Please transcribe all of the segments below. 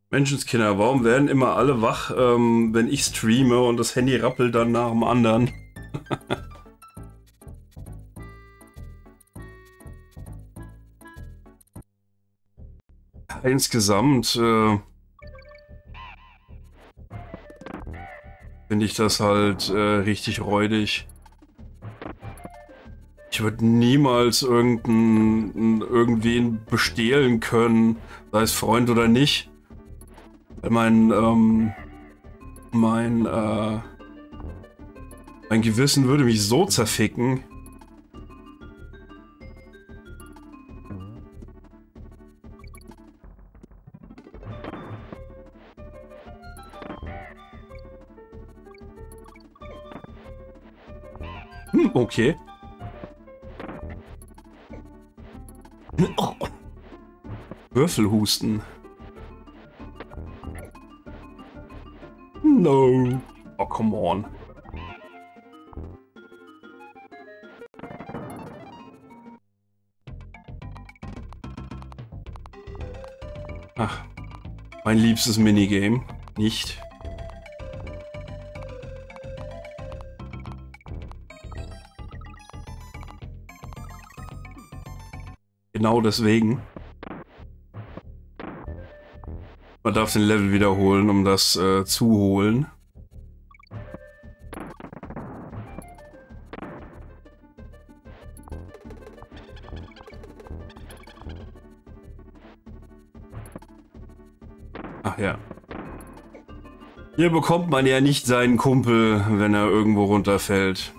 Menschenskinder, warum werden immer alle wach, wenn ich streame und das Handy rappelt dann nach dem anderen? Insgesamt finde ich das halt richtig räudig. Ich würde niemals irgendwen bestehlen können, sei es Freund oder nicht. Weil mein Gewissen würde mich so zerficken. Okay. Würfelhusten. No. Oh, come on. Ach, mein liebstes Minigame. Nicht. Genau deswegen. Man darf den Level wiederholen, um das zu holen. Ach ja. Hier bekommt man ja nicht seinen Kumpel, wenn er irgendwo runterfällt.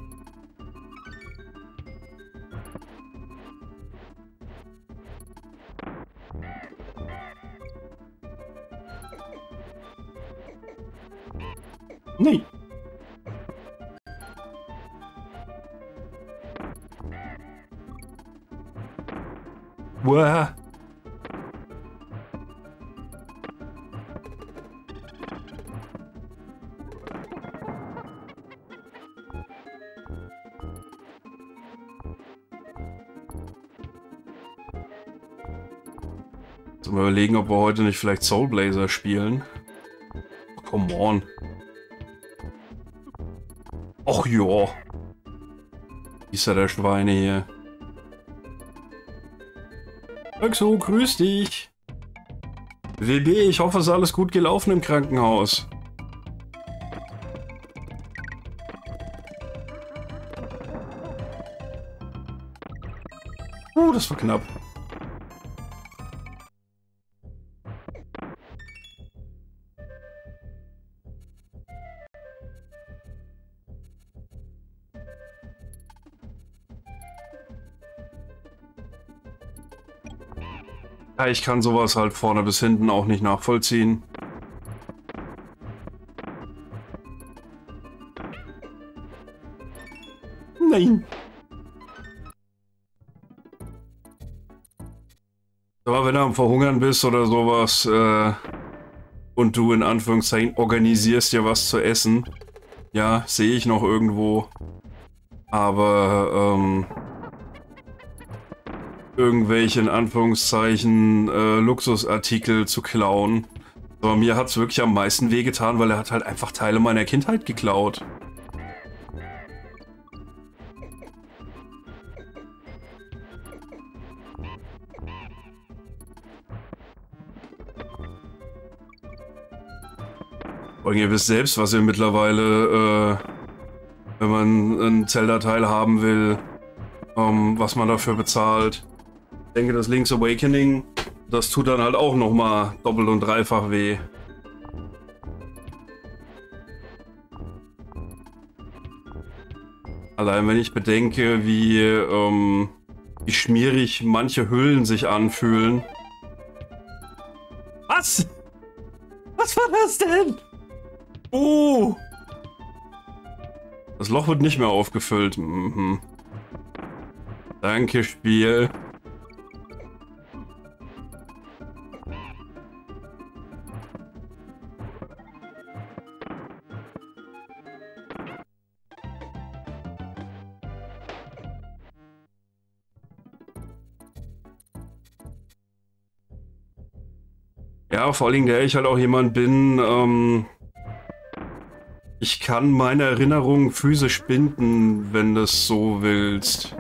Nee. Uah. Mal überlegen, ob wir heute nicht vielleicht Soul Blazer spielen. Come on. Och ja. Ist ja der Schweine hier. Axo, grüß dich. WB, ich hoffe, es ist alles gut gelaufen im Krankenhaus. Das war knapp. Ja, ich kann sowas halt vorne bis hinten auch nicht nachvollziehen. Nein. Aber wenn du am Verhungern bist oder sowas und du in Anführungszeichen organisierst dir was zu essen, ja, sehe ich noch irgendwo. Aber irgendwelche in Anführungszeichen Luxusartikel zu klauen. Aber mir hat es wirklich am meisten wehgetan, weil er hat halt einfach Teile meiner Kindheit geklaut. Und ihr wisst selbst, was ihr mittlerweile, wenn man ein Zelda-Teil haben will, was man dafür bezahlt. Ich denke, das Link's Awakening, das tut dann halt auch nochmal doppelt und dreifach weh. Allein wenn ich bedenke, wie schmierig manche Hüllen sich anfühlen. Was? Was war das denn? Oh! Das Loch wird nicht mehr aufgefüllt. Mhm. Danke, Spiel. Ja, vor allen Dingen, der ich halt auch jemand bin, ich kann meine Erinnerungen physisch binden, wenn du es so willst.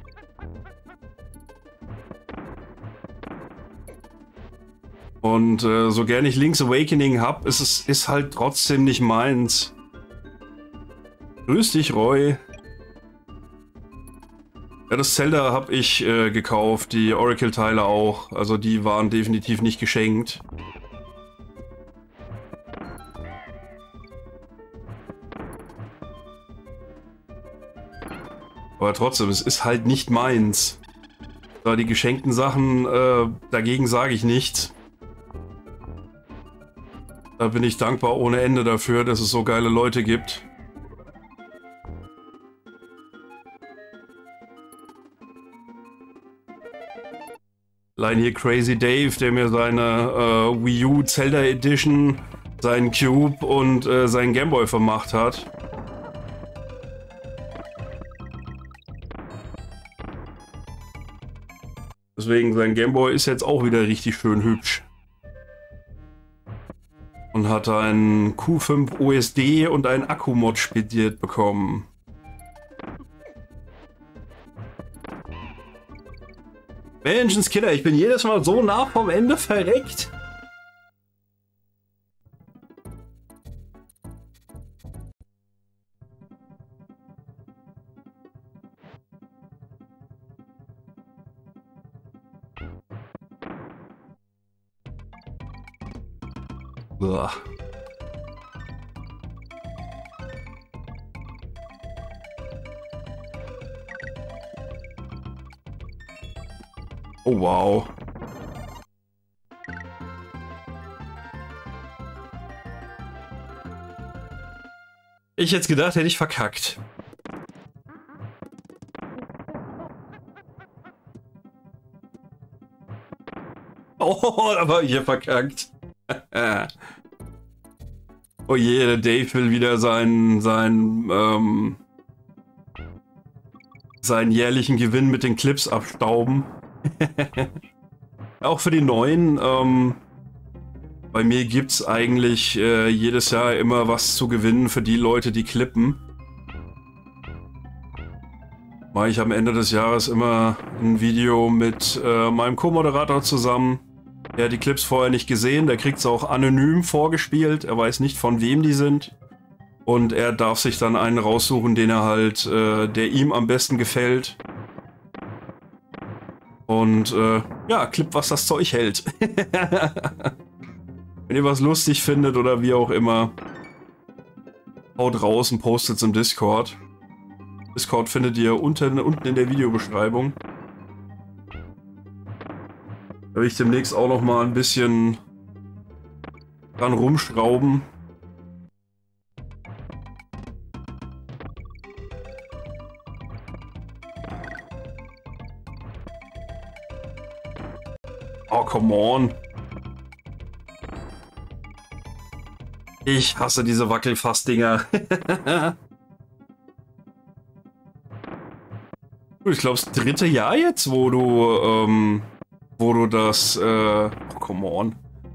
Und so gern ich Link's Awakening hab, ist halt trotzdem nicht meins. Grüß dich, Roy. Ja, das Zelda habe ich gekauft, die Oracle-Teile auch. Also die waren definitiv nicht geschenkt. Aber trotzdem, es ist halt nicht meins. Da die geschenkten Sachen, dagegen sage ich nichts. Da bin ich dankbar ohne Ende dafür, dass es so geile Leute gibt. Allein hier Crazy Dave, der mir seine Wii U Zelda Edition, seinen Cube und seinen Gameboy vermacht hat. Deswegen, sein Gameboy ist jetzt auch wieder richtig schön hübsch. Und hat einen Q5 USD und einen Akkumod spediert bekommen. Menschenskinder, ich bin jedes Mal so nah vom Ende verreckt. Uah. Oh wow. Ich hätte gedacht, hätte ich verkackt. Oh, aber hier verkackt. Oh je, der Dave will wieder seinen jährlichen Gewinn mit den Clips abstauben. Auch für die neuen. Bei mir gibt's eigentlich jedes Jahr immer was zu gewinnen für die Leute, die klippen. Mache ich am Ende des Jahres immer ein Video mit meinem Co-Moderator zusammen. Er hat die Clips vorher nicht gesehen, der kriegt es auch anonym vorgespielt, er weiß nicht von wem die sind. Und er darf sich dann einen raussuchen, den er halt, der ihm am besten gefällt. Und ja, Clip, was das Zeug hält. Wenn ihr was lustig findet oder wie auch immer, haut raus und postet es im Discord. Discord findet ihr unten in der Videobeschreibung. Da will ich demnächst auch noch mal ein bisschen dran rumschrauben. Oh, come on. Ich hasse diese Wackelfassdinger. Ich glaube, das dritte Jahr jetzt, wo du das, oh, come on.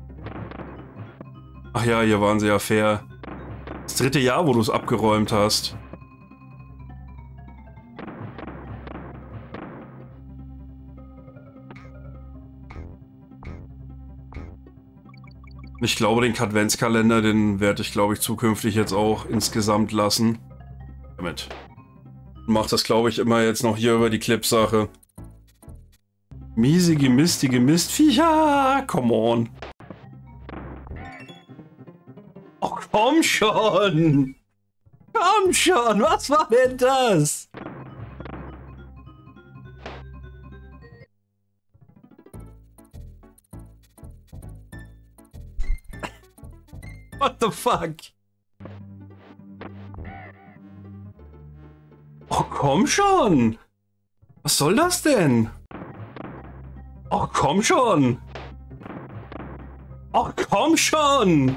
Ach ja, hier waren sie ja fair. Das dritte Jahr, wo du es abgeräumt hast. Ich glaube, den Adventskalender, den werde ich, glaube ich, zukünftig jetzt auch insgesamt lassen. Damit. Macht das, glaube ich, immer jetzt noch hier über die Clip-Sache. Miesige, mistige Mistviecher! Come on! Oh, komm schon! Komm schon! Was war denn das? What the fuck? Oh, komm schon! Was soll das denn? Oh, komm schon! Oh, komm schon!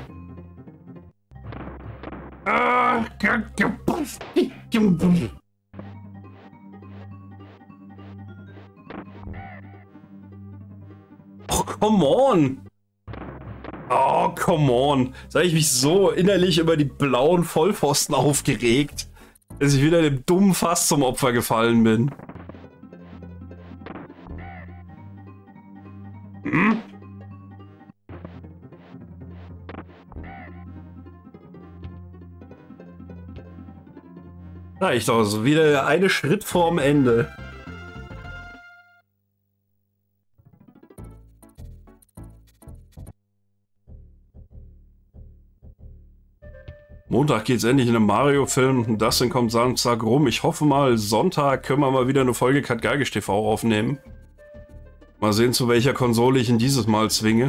Oh, come on! Oh, come on. Jetzt habe ich mich so innerlich über die blauen Vollpfosten aufgeregt, dass ich wieder dem dummen Fass zum Opfer gefallen bin. Hm? Reicht doch, so wieder eine Schritt vorm Ende. Montag geht's endlich in einem Mario-Film und Dustin kommt Samstag rum. Ich hoffe mal, Sonntag können wir mal wieder eine Folge Kat Geigisch TV aufnehmen. Mal sehen, zu welcher Konsole ich ihn dieses Mal zwinge.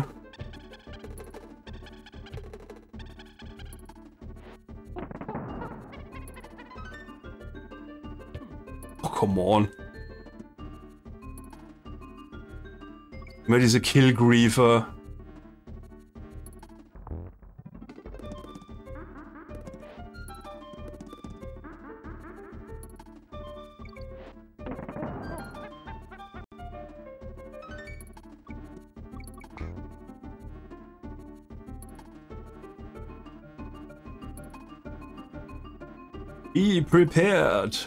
Oh, come on. Immer diese Killgriefer. Be prepared.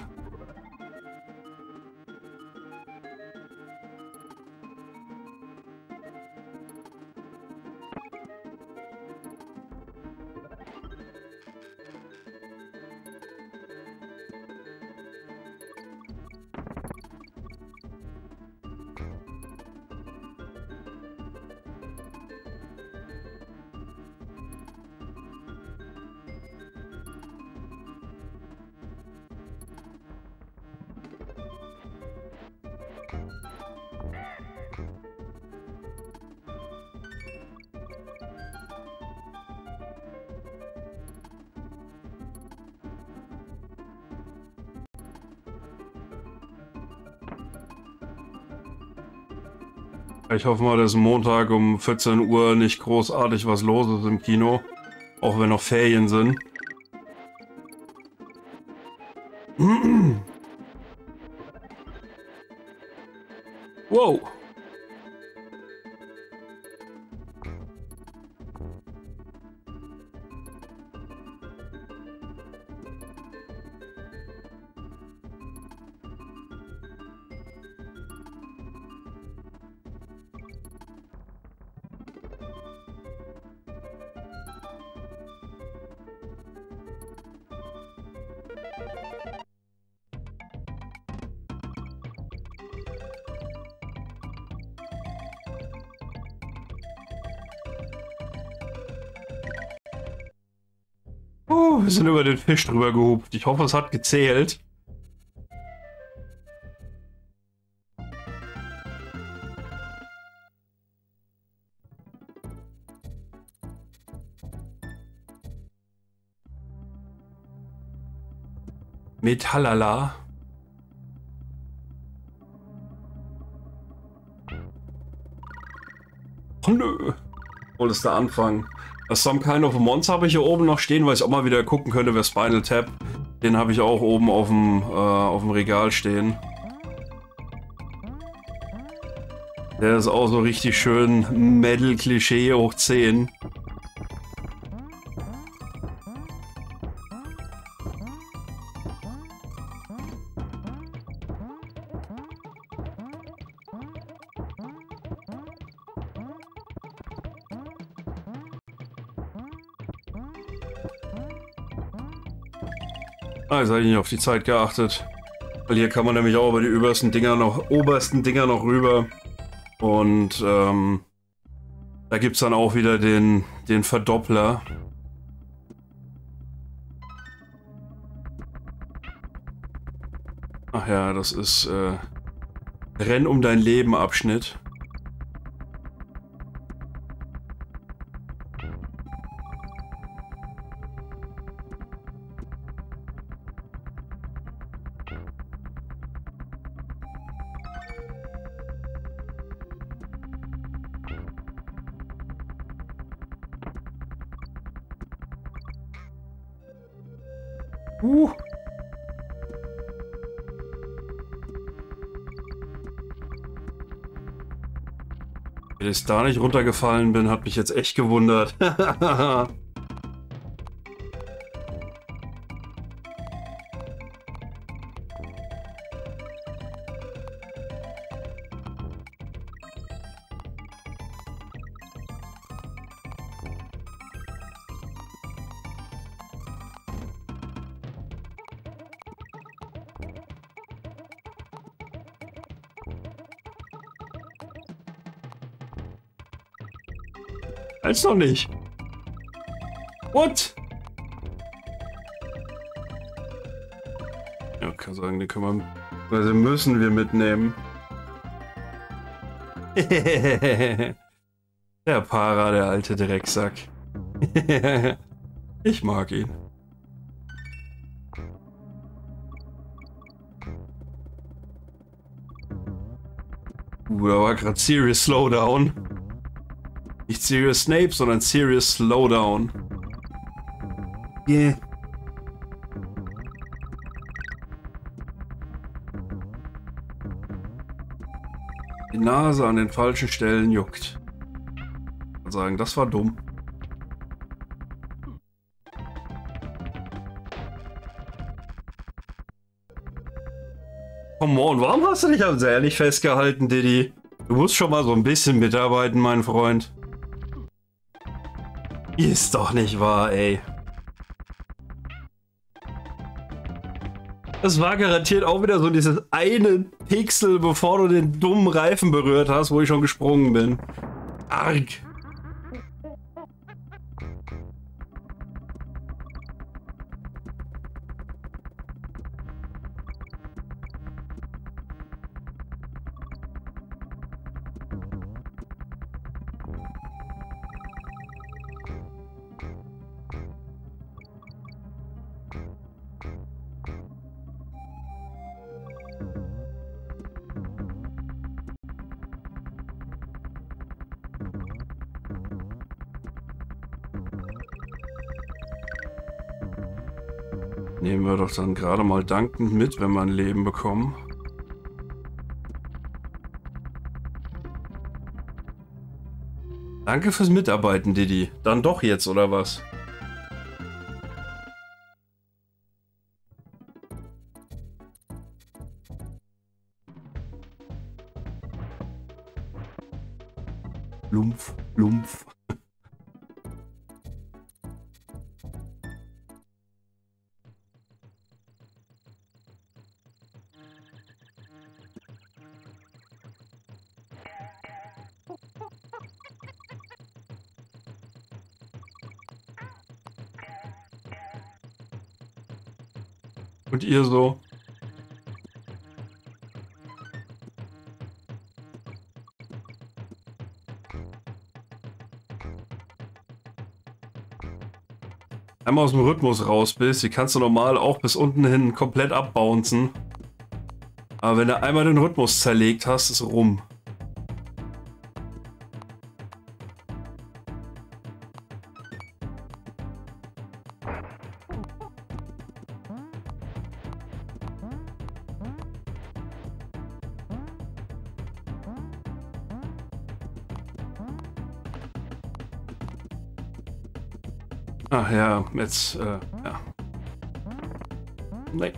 Ich hoffe mal, dass Montag um 14 Uhr nicht großartig was los ist im Kino. Auch wenn noch Ferien sind. Wow. Wir sind über den Fisch drüber gehupt. Ich hoffe, es hat gezählt. Metallala. Oh nö. Wohl ist der Anfang. Das Some Kind of a Monster habe ich hier oben noch stehen, weil ich auch mal wieder gucken könnte, wer Spinal Tap. Den habe ich auch oben auf dem Regal stehen. Der ist auch so richtig schön Metal-Klischee hoch 10. Jetzt habe ich nicht auf die Zeit geachtet. Weil hier kann man nämlich auch über die obersten Dinger noch rüber. Und da gibt es dann auch wieder den Verdoppler. Ach ja, das ist Renn um dein Leben Abschnitt. Wie ich da nicht runtergefallen bin, hat mich jetzt echt gewundert. Als noch nicht. What? Ja, kann sagen, die können wir, also müssen wir mitnehmen. Der Para, der alte Drecksack. Ich mag ihn. Da war gerade Serious Slowdown. Nicht Serious Snape, sondern Serious Slowdown. Yeah. Die Nase an den falschen Stellen juckt. Ich kann sagen, das war dumm. Come on, warum hast du dich also ehrlich festgehalten, Diddy? Du musst schon mal so ein bisschen mitarbeiten, mein Freund. Ist doch nicht wahr, ey. Das war garantiert auch wieder so dieses eine Pixel, bevor du den dummen Reifen berührt hast, wo ich schon gesprungen bin. Arg. Nehmen wir doch dann gerade mal dankend mit, wenn wir ein Leben bekommen. Danke fürs Mitarbeiten, Diddy. Dann doch jetzt, oder was? Lumpf, Lumpf. Und ihr so? Einmal aus dem Rhythmus raus bist, die kannst du normal auch bis unten hin komplett abbouncen. Aber wenn du einmal den Rhythmus zerlegt hast, ist rum. Ach ja, jetzt, ja. Nein.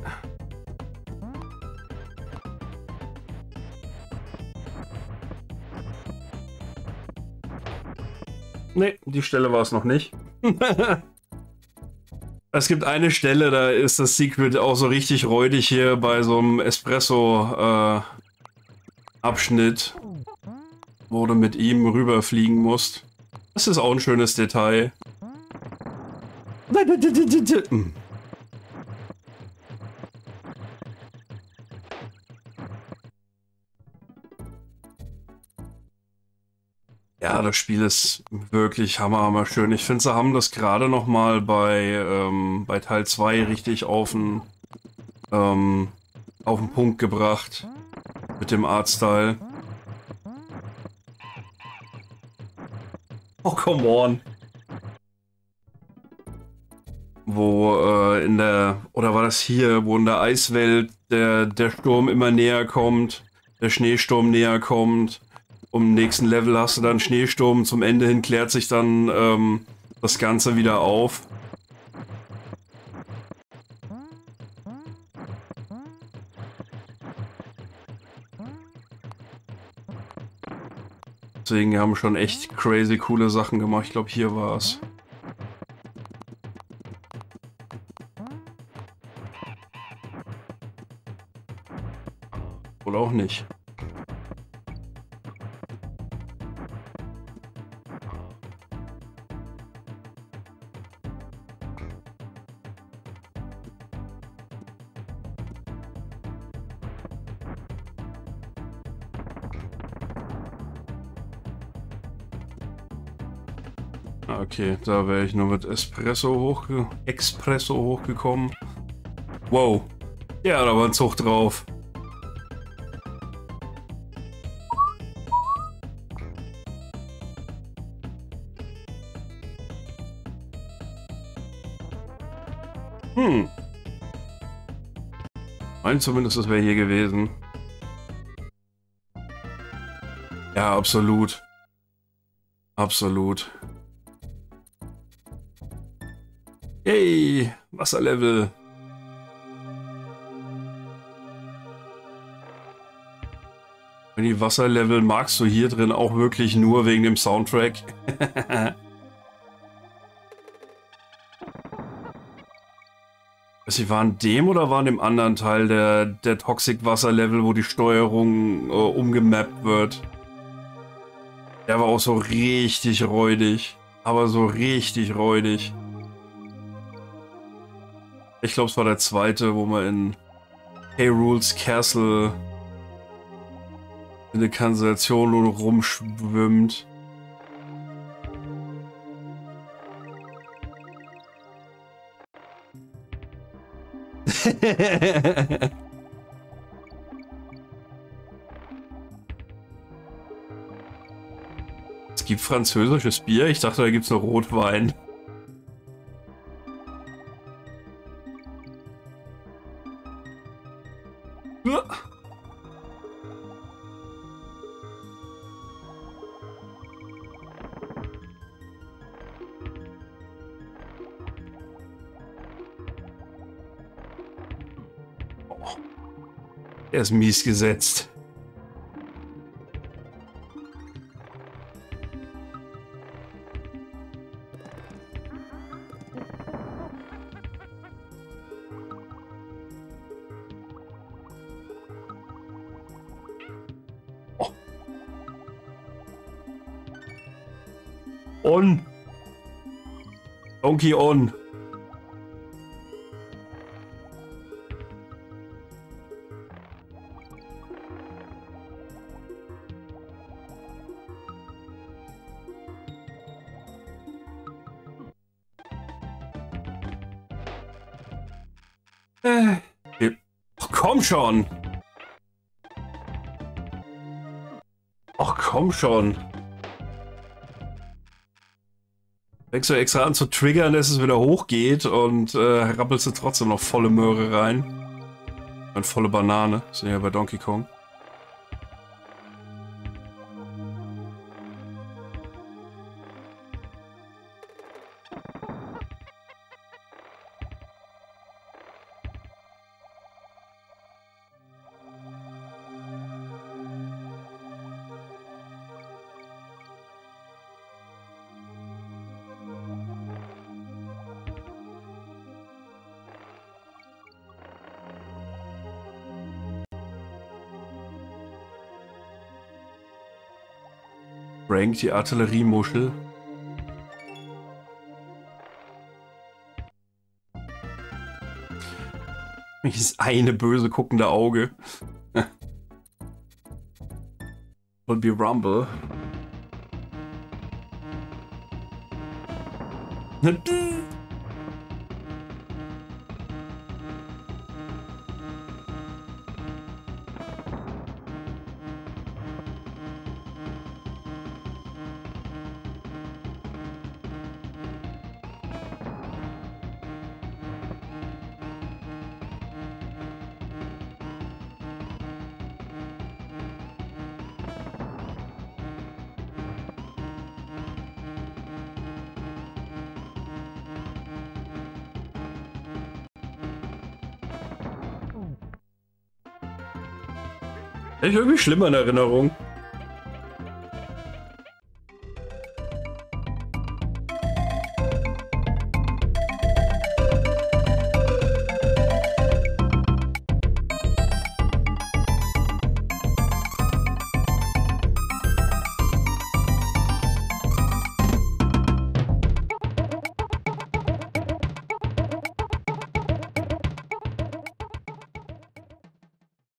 Nee, die Stelle war es noch nicht. Es gibt eine Stelle, da ist das Secret auch so richtig räudig hier bei so einem Espresso-Abschnitt, wo du mit ihm rüberfliegen musst. Das ist auch ein schönes Detail. Ja, das Spiel ist wirklich hammer schön. Ich finde, sie haben das gerade noch mal bei Teil 2 richtig auf den Punkt gebracht mit dem Artstyle. Oh, come on. Wo in der, oder war das hier, wo in der Eiswelt der Sturm immer näher kommt, der Schneesturm näher kommt im nächsten Level hast du dann Schneesturm. Zum Ende hin klärt sich dann das Ganze wieder auf. Deswegen haben wir schon echt crazy coole Sachen gemacht. Ich glaube, hier war es. Oder auch nicht. Okay, da wäre ich nur mit Expresso hochgekommen. Wow, ja, da war ein Zug drauf. Mein zumindest, das wäre hier gewesen. Ja, absolut. Absolut. Yay, Wasserlevel. Und die Wasserlevel magst du hier drin auch wirklich nur wegen dem Soundtrack. Sie waren dem oder waren dem anderen Teil der Toxic Wasserlevel, wo die Steuerung umgemappt wird? Der war auch so richtig räudig. Aber so richtig räudig. Ich glaube, es war der zweite, wo man in Hyrule's Castle in der Kanalisation nur noch rumschwimmt. Es gibt französisches Bier. Ich dachte, da gibt es nur Rotwein. Er ist mies gesetzt. Oh. On. Donkey on. Ach, komm schon! Ach, komm schon! Fängst du extra an zu triggern, dass es wieder hochgeht und rappelst du trotzdem noch volle Möhre rein. Und volle Banane. Sind ja bei Donkey Kong. Frank, die Artilleriemuschel. Dieses eine böse guckende Auge. Will be Rumble. Echt irgendwie schlimmer in Erinnerung.